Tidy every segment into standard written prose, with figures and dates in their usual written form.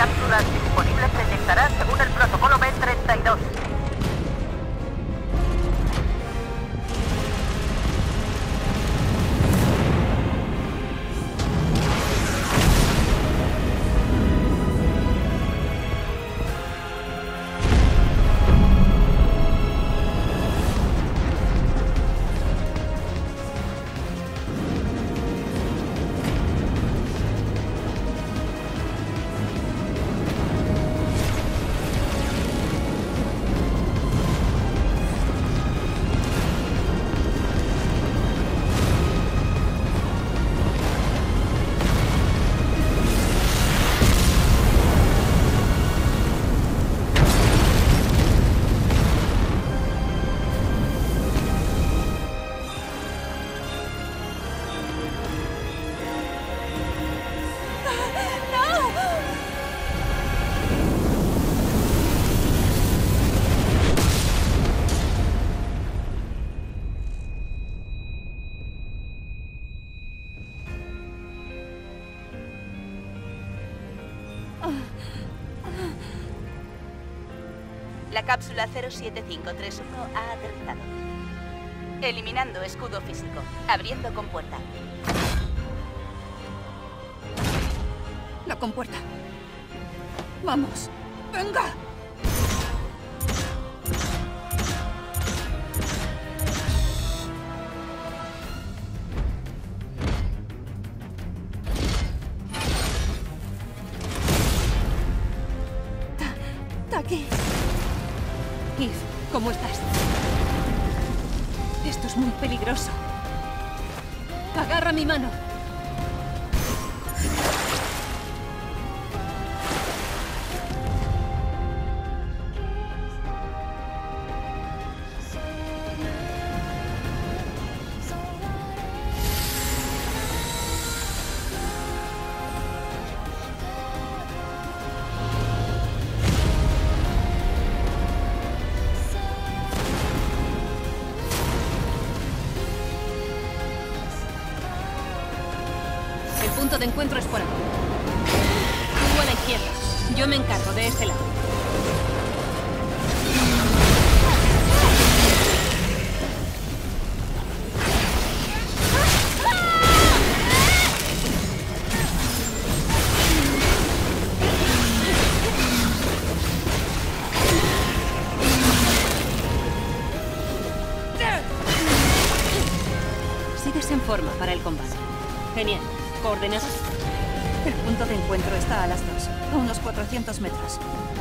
cápsulas disponibles se inyectarán según el protocolo B32. La cápsula 07531 ha aterrizado. Eliminando escudo físico. Abriendo compuerta. La compuerta. Vamos. ¡Venga! Aquí. Eve, ¿cómo estás? Esto es muy peligroso. Agarra mi mano. El punto de encuentro es por aquí. Tú a la izquierda. Yo me encargo de este lado. Sigues en forma para el combate. Genial. ¿Coordenadas? El punto de encuentro está a las 2, a unos 400 metros.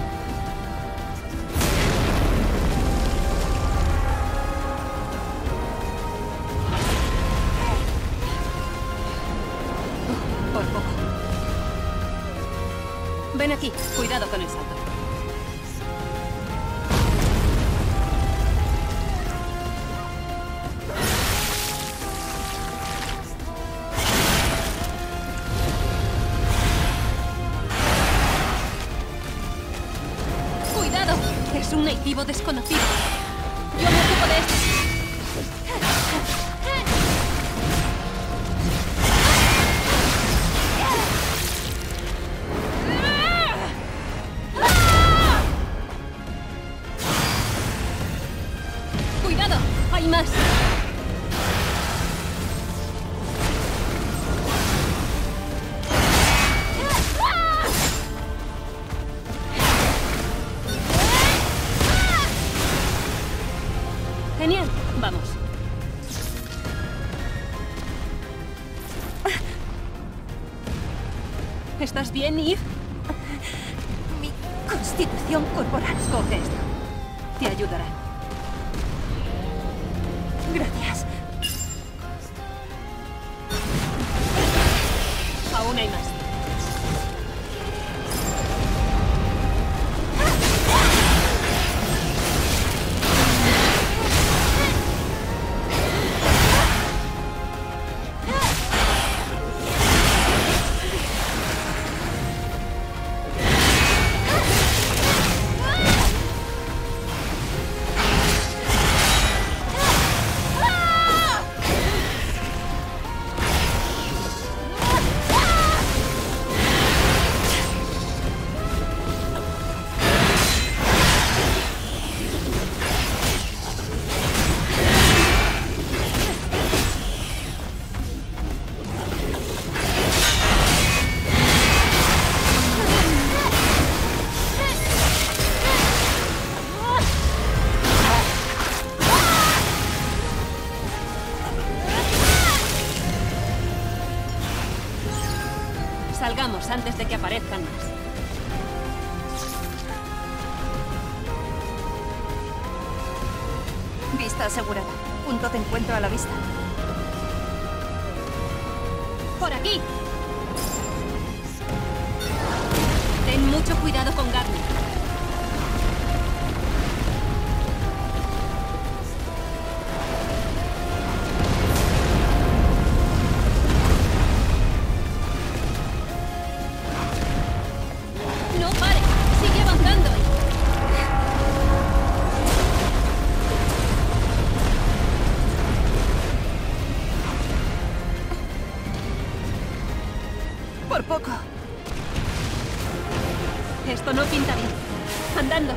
Por poco. Ven aquí, cuidado con el salto. Es un nativo desconocido. Yo me ocupo de esto. ¡Cuidado! ¡Hay más! Genial, vamos. ¿Estás bien, Eve? Mi constitución corporal. Coge esto. Te ayudará. Gracias. Aún hay más. antes de que aparezcan más. Vista asegurada. Punto de encuentro a la vista. ¡Por aquí! Ten mucho cuidado con Gardner. ¡No pare! ¡Sigue avanzando! Por poco. Esto no pinta bien. Andando.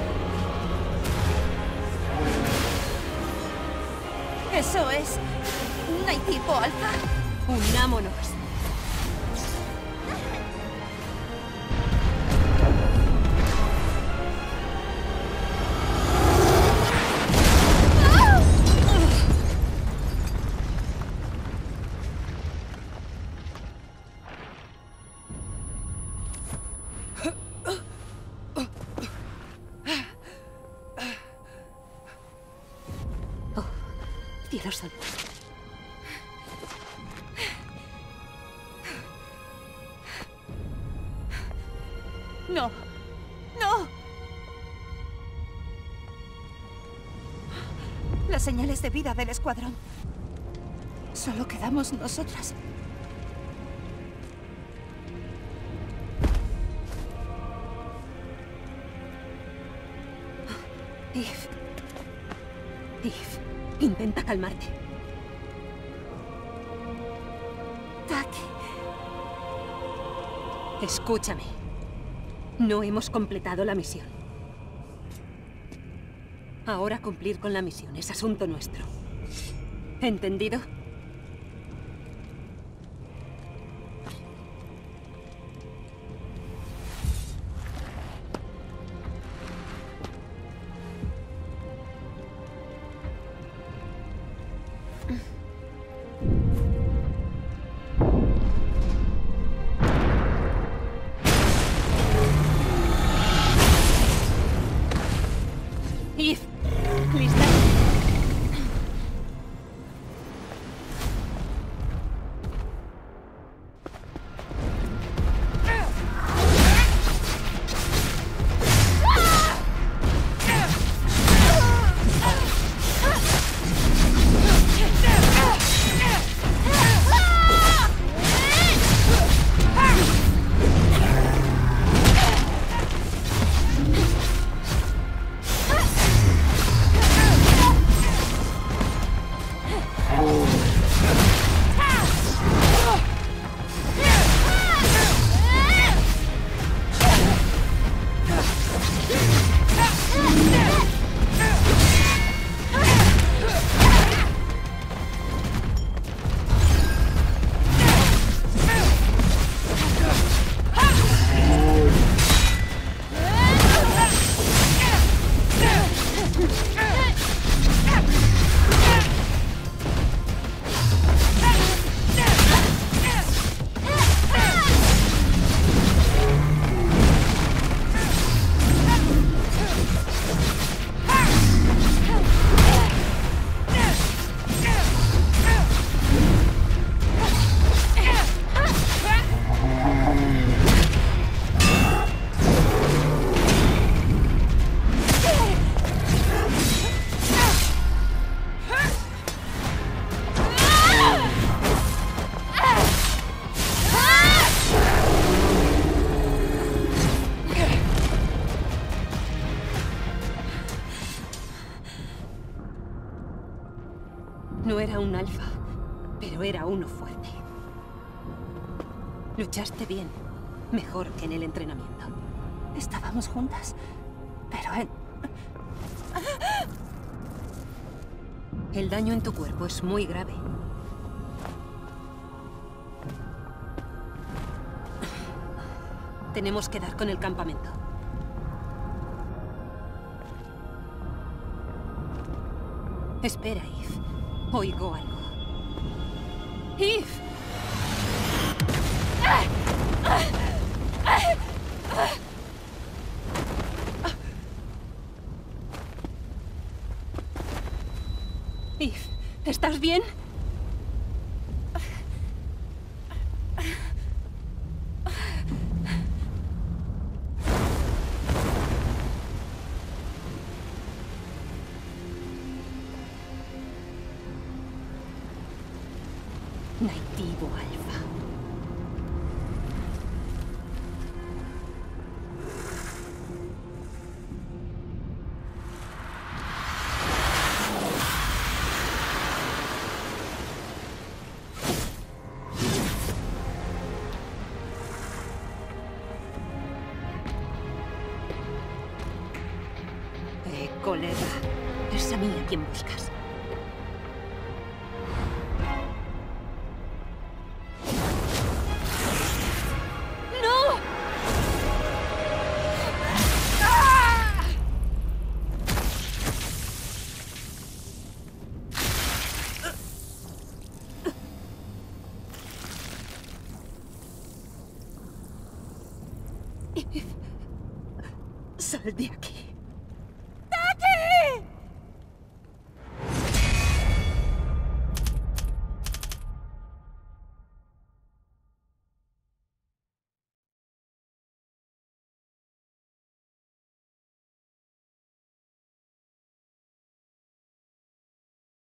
Eso es... ¿no hay tipo alfa? Unámonos. Cielos santos. No. ¡No! Las señales de vida del escuadrón. Solo quedamos nosotras. Eve, intenta calmarte. Taki. Escúchame. No hemos completado la misión. Ahora cumplir con la misión es asunto nuestro. ¿Entendido? Eve, ¿lista? No era un alfa, pero era uno fuerte. Luchaste bien, mejor que en el entrenamiento. Estábamos juntas, pero El daño en tu cuerpo es muy grave. Tenemos que dar con el campamento. Espera, Eve. Oigo algo. ¡Eve! Eve, ¿estás bien? Nativo Alfa. Colega, es a mí a quien buscas. ¡No! ¡Ah! Sal de aquí.